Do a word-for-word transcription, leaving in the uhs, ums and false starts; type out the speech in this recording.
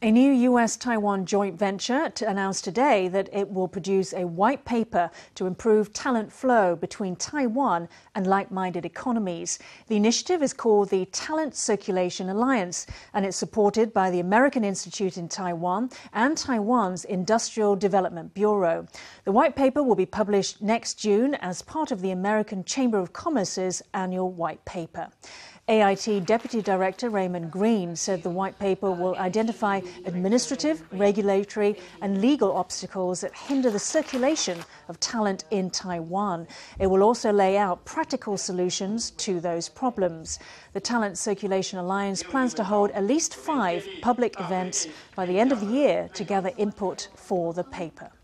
A new U S Taiwan joint venture announced today that it will produce a white paper to improve talent flow between Taiwan and like-minded economies. The initiative is called the Talent Circulation Alliance, and it's supported by the American Institute in Taiwan and Taiwan's Industrial Development Bureau. The white paper will be published next June as part of the American Chamber of Commerce's annual white paper. A I T Deputy Director Raymond Greene said the white paper will identify administrative, regulatory and legal obstacles that hinder the circulation of talent in Taiwan. It will also lay out practical solutions to those problems. The Talent Circulation Alliance plans to hold at least five public events by the end of the year to gather input for the paper.